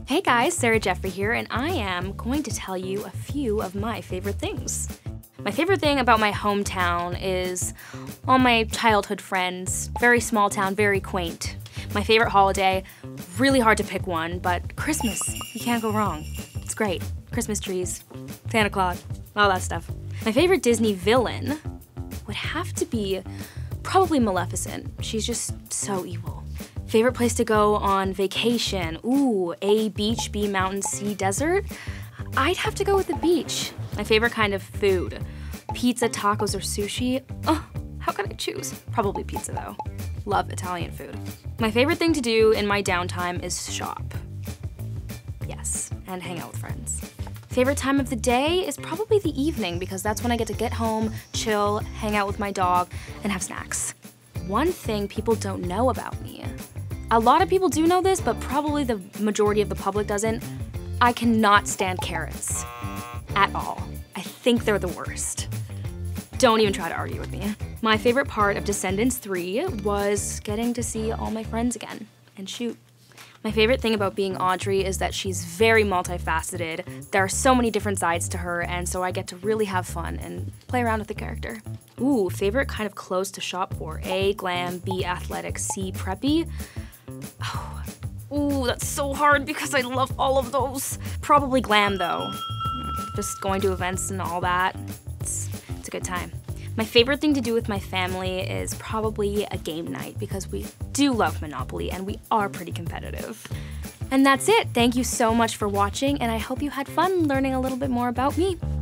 Hey guys, Sarah Jeffrey here, and I am going to tell you a few of my favorite things. My favorite thing about my hometown is all my childhood friends. Very small town, very quaint. My favorite holiday, really hard to pick one, but Christmas, you can't go wrong. It's great. Christmas trees, Santa Claus, all that stuff. My favorite Disney villain would have to be probably Maleficent. She's just so evil. Favorite place to go on vacation? Ooh, A, beach, B, mountain, C, desert? I'd have to go with the beach. My favorite kind of food? Pizza, tacos, or sushi? Oh, how could I choose? Probably pizza though. Love Italian food. My favorite thing to do in my downtime is shop. Yes, and hang out with friends. Favorite time of the day is probably the evening because that's when I get to get home, chill, hang out with my dog, and have snacks. One thing people don't know about me. A lot of people do know this, but probably the majority of the public doesn't. I cannot stand carrots at all. I think they're the worst. Don't even try to argue with me. My favorite part of Descendants 3 was getting to see all my friends again and shoot. My favorite thing about being Audrey is that she's very multifaceted. There are so many different sides to her, and so I get to really have fun and play around with the character. Ooh, favorite kind of clothes to shop for? A, glam, B, athletic, C, preppy. Oh, ooh, that's so hard because I love all of those. Probably glam though. Just going to events and all that. It's a good time. My favorite thing to do with my family is probably a game night because we do love Monopoly and we are pretty competitive. And that's it. Thank you so much for watching, and I hope you had fun learning a little bit more about me.